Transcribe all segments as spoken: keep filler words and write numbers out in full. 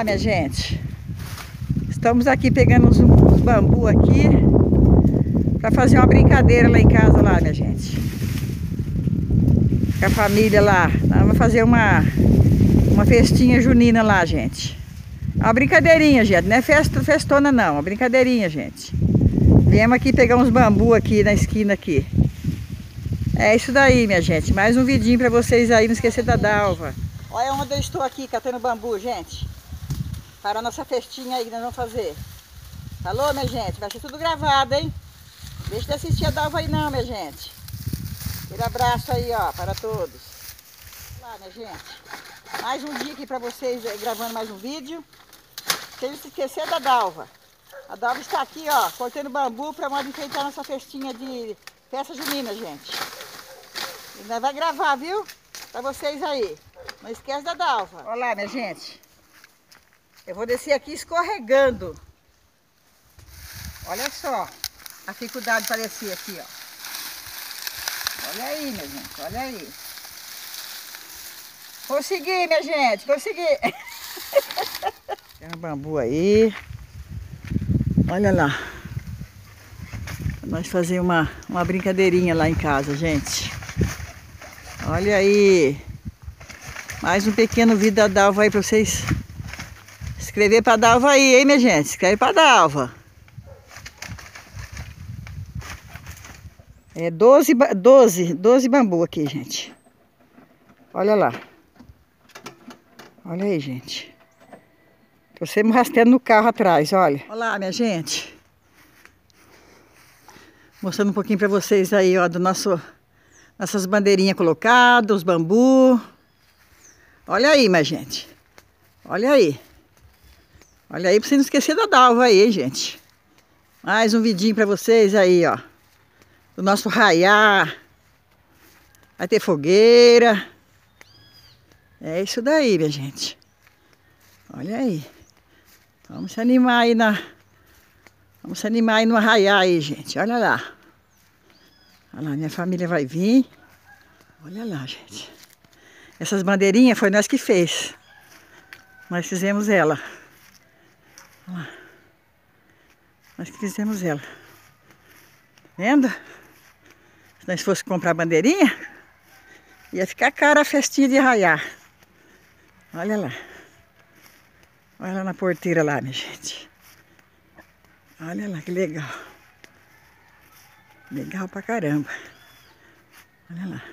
Olá, minha gente. Estamos aqui pegando uns, uns bambu aqui para fazer uma brincadeira lá em casa, lá, minha gente. Com a família lá. Nós vamos fazer uma, uma festinha junina lá, gente. É uma brincadeirinha, gente. Não é festa, festona, não. É uma brincadeirinha, gente. Viemos aqui pegar uns bambu aqui na esquina aqui. É isso daí, minha gente. Mais um vidinho para vocês aí. Não esquecer da Dalva. Olha onde eu estou aqui, catando bambu, gente. Para a nossa festinha aí que nós vamos fazer. Falou, minha gente? Vai ser tudo gravado, hein? Deixa de assistir a Dalva aí não, minha gente. Aquele abraço aí, ó, para todos. Olá, minha gente. Mais um dia aqui para vocês, gravando mais um vídeo. Sem se esquecer da Dalva. A Dalva está aqui, ó, cortando bambu para nós enfeitar nossa festinha de festa junina, gente. E nós vamos gravar, viu? Para vocês aí. Não esquece da Dalva. Olá, minha gente. Eu vou descer aqui escorregando. Olha só a dificuldade para descer aqui, ó. Olha aí, minha gente, olha aí. Consegui, minha gente, consegui. Tem um bambu aí. Olha lá. Nós fazer uma, uma brincadeirinha lá em casa, gente. Olha aí. Mais um pequeno vídeo da Dalva aí para vocês. Escrever para Dalva aí, hein, minha gente? Escreve para Dalva. É doze, doze, doze bambu aqui, gente. Olha lá. Olha aí, gente. Tô sempre rastreando no carro atrás, olha. Olá, minha gente. Mostrando um pouquinho para vocês aí, ó, do nosso, nossas bandeirinhas colocadas, os bambu. Olha aí, minha gente. Olha aí. Olha aí, pra você não esquecer da Dalva aí, hein, gente. Mais um vidinho pra vocês aí, ó. Do nosso raiar. Vai ter fogueira. É isso daí, minha gente. Olha aí. Vamos se animar aí na... Vamos se animar aí no arraiar aí, gente. Olha lá. Olha lá, minha família vai vir. Olha lá, gente. Essas bandeirinhas foi nós que fez. Nós fizemos ela. Olha lá. Nós que fizemos ela. Tá vendo? Se nós fosse comprar bandeirinha, ia ficar cara a festinha de arraiar. Olha lá. Olha lá na porteira lá, minha gente. Olha lá que legal. Legal pra caramba. Olha lá.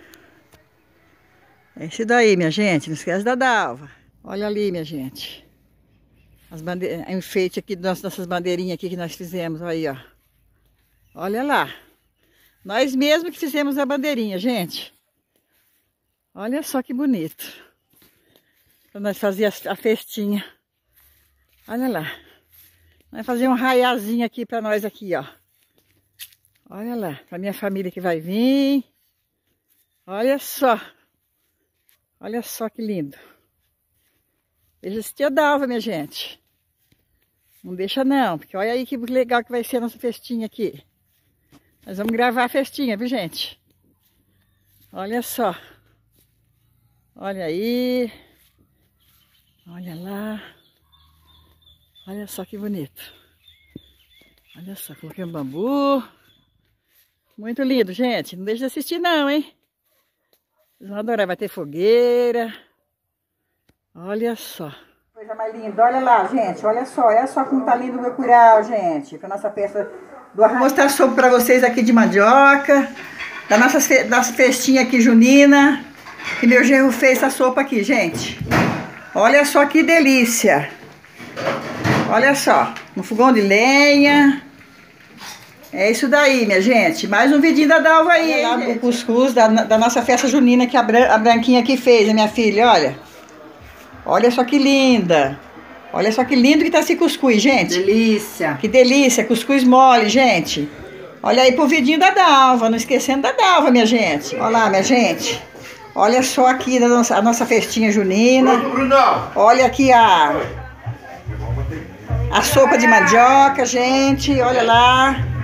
É isso daí, minha gente. Não esquece da Dalva. Olha ali, minha gente. As bandeiras, enfeite aqui das nossas bandeirinhas aqui que nós fizemos. Aí, ó. Olha lá. Nós mesmos que fizemos a bandeirinha, gente. Olha só que bonito. Para nós fazer a festinha. Olha lá. Nós fazer um raiazinho aqui para nós aqui, ó. Olha lá. Para minha família que vai vir. Olha só. Olha só que lindo. Deixa assistir a Dalva, minha gente. Não deixa não, porque olha aí que legal que vai ser a nossa festinha aqui. Nós vamos gravar a festinha, viu, gente? Olha só. Olha aí. Olha lá. Olha só que bonito. Olha só, coloquei um bambu. Muito lindo, gente. Não deixa de assistir não, hein? Vocês vão adorar, vai ter fogueira. Olha só. Coisa mais linda. Olha lá, gente. Olha só. Olha só como tá lindo o meu curau, gente. Para nossa festa do arraial. Vou mostrar a sopa para vocês aqui de mandioca. Da nossa, fe... nossa festinha aqui junina. Que meu genro fez essa sopa aqui, gente. Olha só que delícia. Olha só. Um fogão de lenha. É isso daí, minha gente. Mais um vidinho da Dalva aí, olha lá, o cuscuz da, da nossa festa junina que a, Bran, a Branquinha aqui fez, a minha filha, olha. Olha só que linda. Olha só que lindo que tá esse cuscuz, gente. Delícia. Que delícia, cuscuz mole, gente. Olha aí pro vidinho da Dalva, não esquecendo da Dalva, minha gente. Olha lá, minha gente. Olha só aqui a nossa, a nossa festinha junina. Olha aqui a, a sopa de mandioca, gente. Olha lá.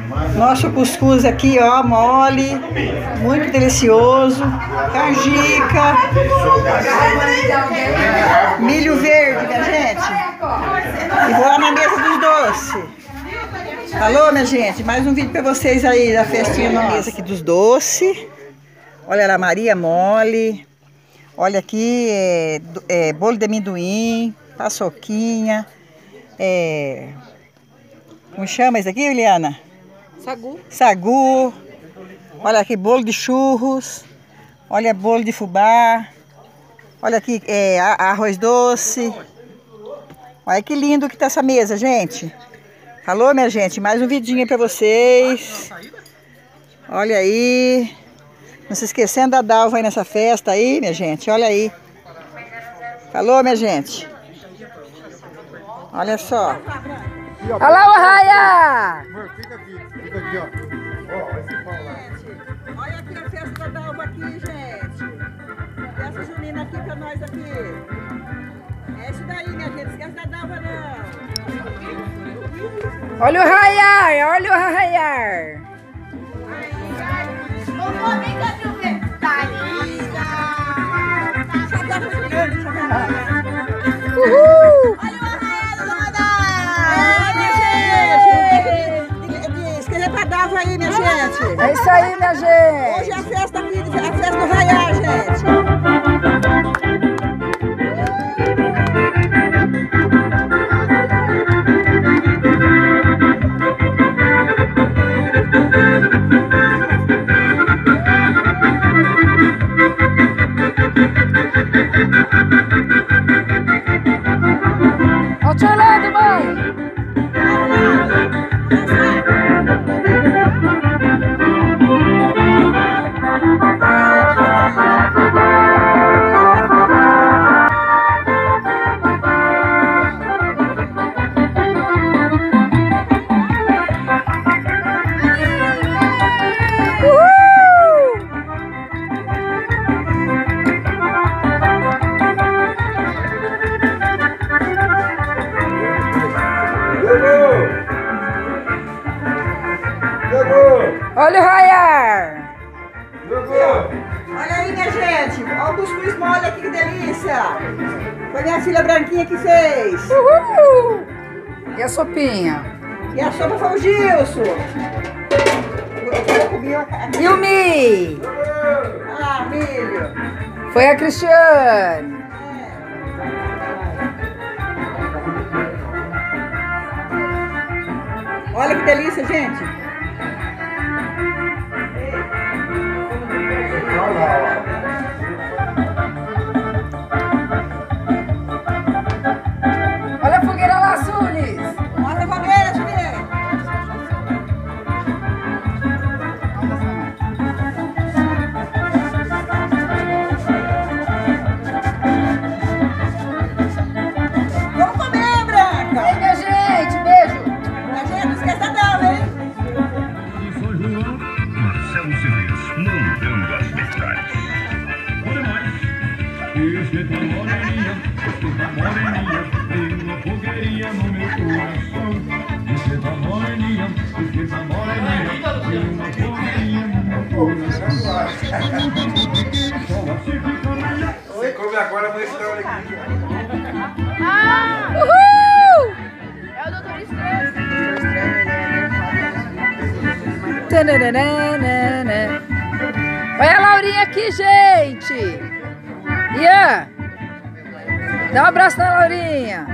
Nosso cuscuz aqui, ó, mole, muito delicioso. Canjica. Milho verde, minha gente. E vou lá na mesa dos doces. Alô, minha gente, mais um vídeo pra vocês aí da festinha na mesa aqui dos doces. Olha lá, Maria mole. Olha aqui, é, é, bolo de amendoim, paçoquinha. É, como chama isso aqui, Eliana? Sagu. Sagu. Olha aqui, bolo de churros. Olha, bolo de fubá. Olha aqui, é, arroz doce. Olha que lindo que tá essa mesa, gente. Alô, minha gente, mais um vidinho pra vocês. Olha aí. Não se esquecendo da Dalva aí nessa festa aí, minha gente. Olha aí. Alô, minha gente. Olha só. Olha o Raia! Fica aqui, fica aqui, ó. Ó, esse pau lá. Olha aqui a festa da Dalva aqui, gente. Essa junina aqui pra nós aqui. É isso daí, minha gente. Não esquece da Dalva, não. Olha o Raiar, olha o Raiar. Uhul! Olha o arraiado da Dalva! É, minha gente! Escreve pra Dalva aí, minha gente! É isso aí, minha gente! Hoje é a festa aqui, a festa do Raiar, gente! Olha o tio lado, mãe! Olha o Raiar! Olha aí, minha gente! Olha o cuscuz mole aqui, que delícia! Foi minha filha Branquinha que fez! Uhul! E a sopinha? E a sopa foi o Gilson! Eu comi a... E o Mi? Ah, milho! Foi a Cristiane! Olha que delícia, gente! Olha a fogueira lá, Sulis! Mostra a fogueira, Juliana! Vamos comer, Branca! Ei, minha gente, beijo! Minha gente, não esqueça da Dalva, hein? São João, Marcelo Civis, mandando as verdades. Olha mais, esquenta moreninha, esquenta moreninha, tem uma fogueirinha no meu coração. Esquenta moreninha, esquenta moreninha, tem uma fogueirinha no meu coração. Você come agora, amanhã você olha aqui. Uhul! É o doutor Estranho. Tananana. Olha a Laurinha aqui, gente! Ian! Dá um abraço na Laurinha!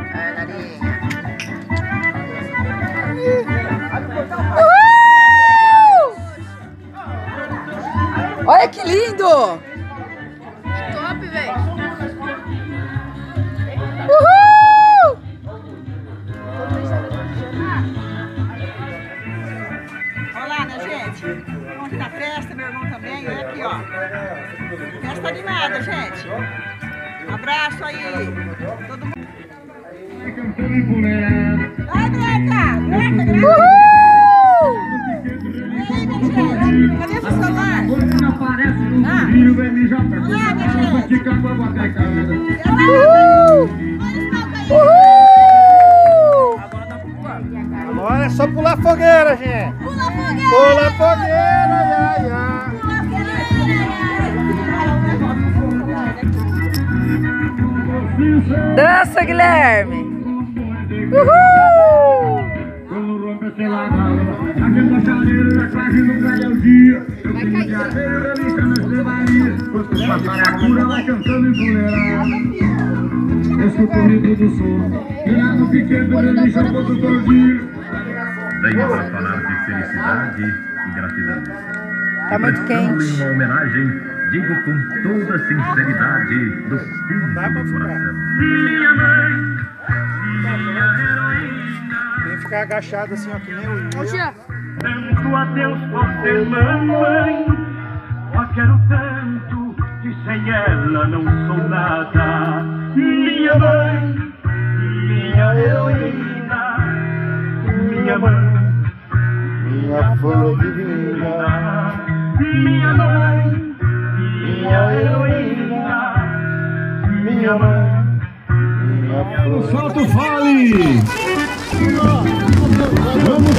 Uhul! Olha que lindo! Que top, velho. Uhul! Olá, minha gente! Vamos aqui na festa, meu irmão também. Olha aqui, ó. Festa animada, gente. Abraço aí. Todo mundo. Vai, Branca! Branca, Branca! Uhul! E aí, minha gente? Cadê seu celular? Ah! Olá, minha gente! Uhul! Uhul! Agora é só pular fogueira, gente. Pula, Pula fogueira, ia, ia. Dança, Guilherme! Uhul! Quando rompe a selada, aquele bachareiro é quase no cai ao dia. Eu tenho de areia, ali que na estrebaria. Quando passar a cura, vai cantando empoleirado. Escuta o ritmo do som, virado pequeno, ele chamou do tordinho. Venha para falar de felicidade e gratidão. Tá muito quente. Em uma homenagem, digo com toda sinceridade do fundo do coração. Minha mãe, minha heroína. Tem que ficar agachado assim, ó, que nem o Ô, tia. Tanto a Deus por ser mamãe, só quero tanto que sem ela não sou nada. Minha mãe, minha heroína, minha mãe, minha flor divina. minha mãe, minha heroína, minha mãe, minha flor. Solta o fole! Vamos,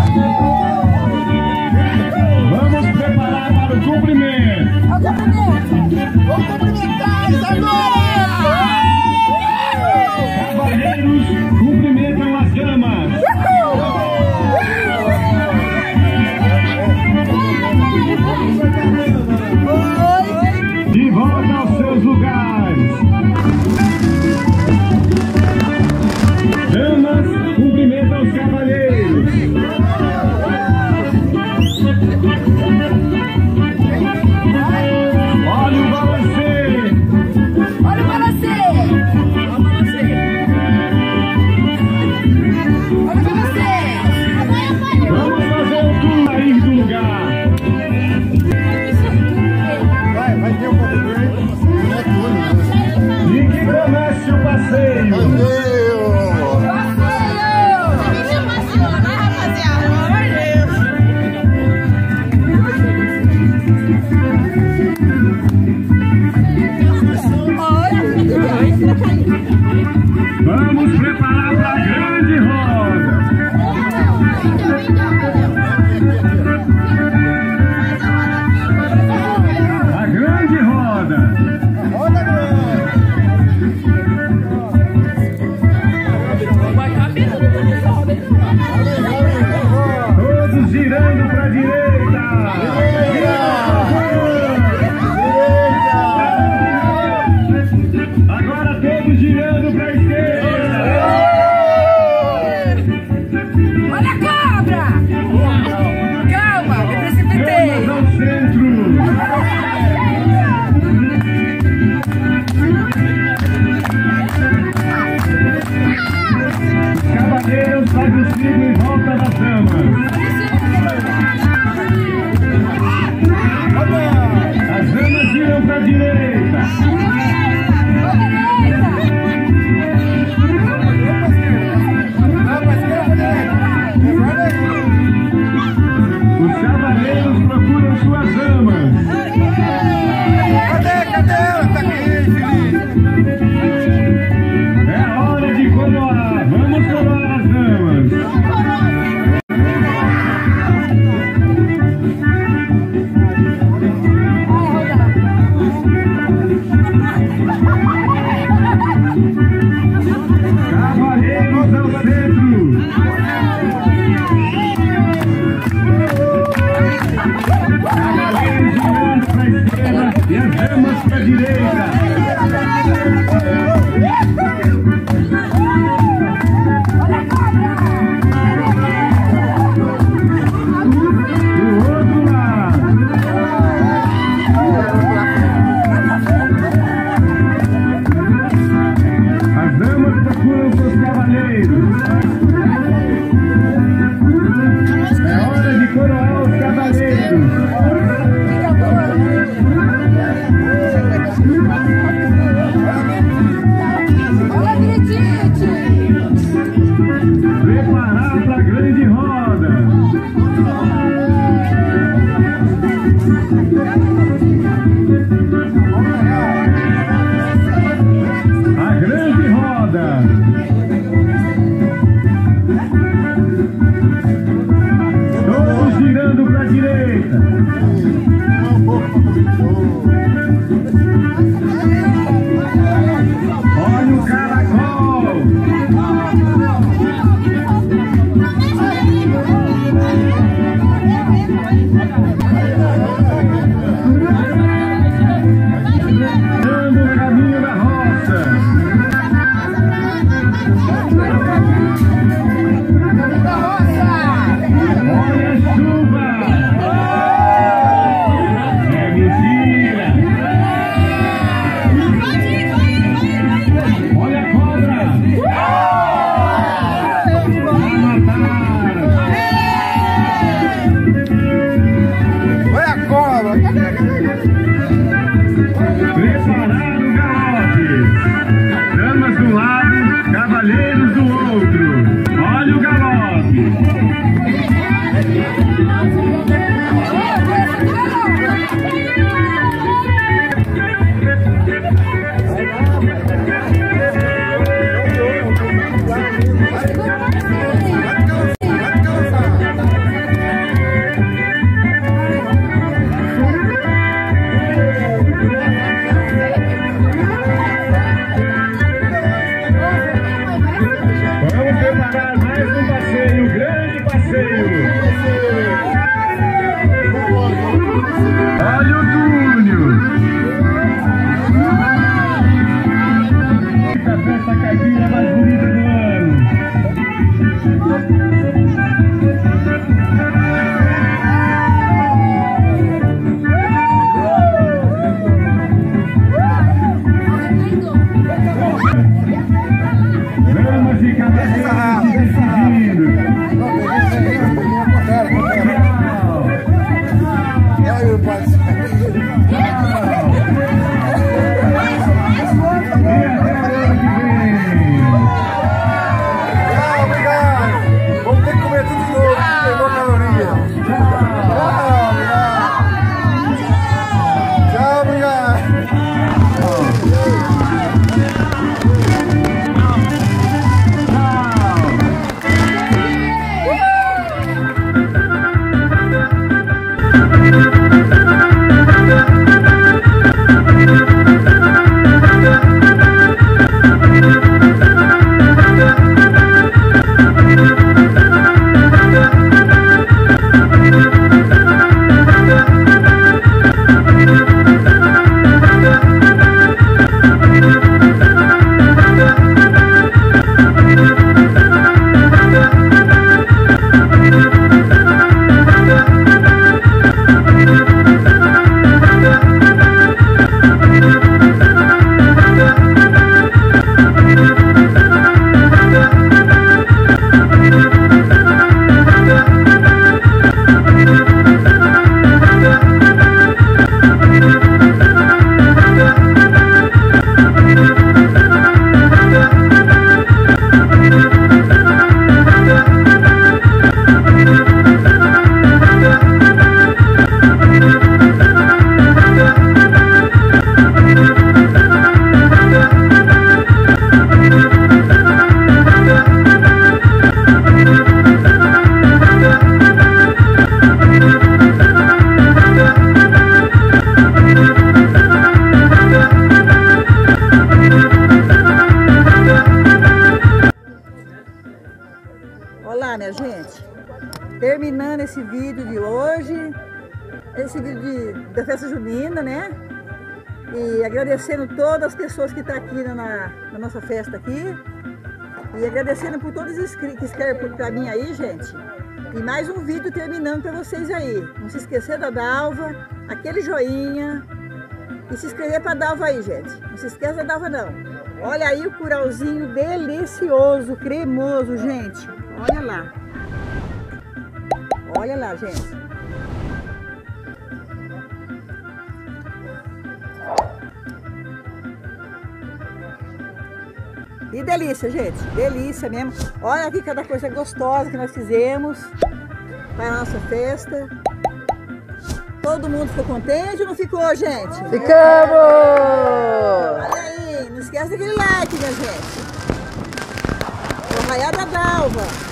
vamos preparar para o cumprimento. Vamos cumprimentar agora! Cavaleiros cumprimentam as damas. De volta aos seus lugares. Damas cumprimentam os cavaleiros. Olha o balancê. Olha o balancê! Olha o balancê! Olha o balancê! Vamos fazer o tour aí do lugar. Vai, vai ter um pouco de E que comece o passeio. Deixa eu passear, né, rapaziada? Pelo amor de Deus. Vamos preparar para a grande roda. A grande roda. Todos girando para a direita. Agora todos girando para a esquerda. Olha a cabra! Calma, me precipitei! Vamos ao centro. Cavaleiros faz o ciclo em volta das damas. As damas giram para a direita. Os cavaleiros procuram suas damas. Cadê, cadê ela? Tá aqui, Felipe. É a hora de coroar. Vamos coroar as damas. Cavaleiros ao centro. Cavaleiros girando para a esquerda e as damas para a direita. Do outro lado. As damas procuram seus cavaleiros. É hora de coroar os cavaleiros. Olha a Gritite! Preparar para a grande roda. A grande roda. Todos girando Preparar o galope. Damas de um lado, cavalheiros do outro. Olha o galope. Vamos preparar mais um passeio, grande passeio. Olha o túnel. Essa festa caipira mais bonita do ano. Vamos de cabeça decidindo. Vamos ter que comer tudo de novo, pegou caloria. Tchau, obrigado. Olá, minha gente, terminando esse vídeo de hoje, esse vídeo de, da festa junina, né? E agradecendo todas as pessoas que estão aqui na, na nossa festa aqui. E agradecendo por todos os que escrevem para mim aí, gente. E mais um vídeo terminando para vocês aí. Não se esquecer da Dalva, aquele joinha. E se inscrever para a Dalva aí, gente. Não se esqueça da Dalva não. Olha aí o curauzinho delicioso, cremoso, gente. Olha lá. Olha lá, gente. Que delícia, gente. Delícia mesmo. Olha aqui cada coisa gostosa que nós fizemos para a nossa festa. Todo mundo ficou contente ou não ficou, gente? Ficamos! Olha aí. Não esquece daquele like, minha gente. O Arraial da Dalva.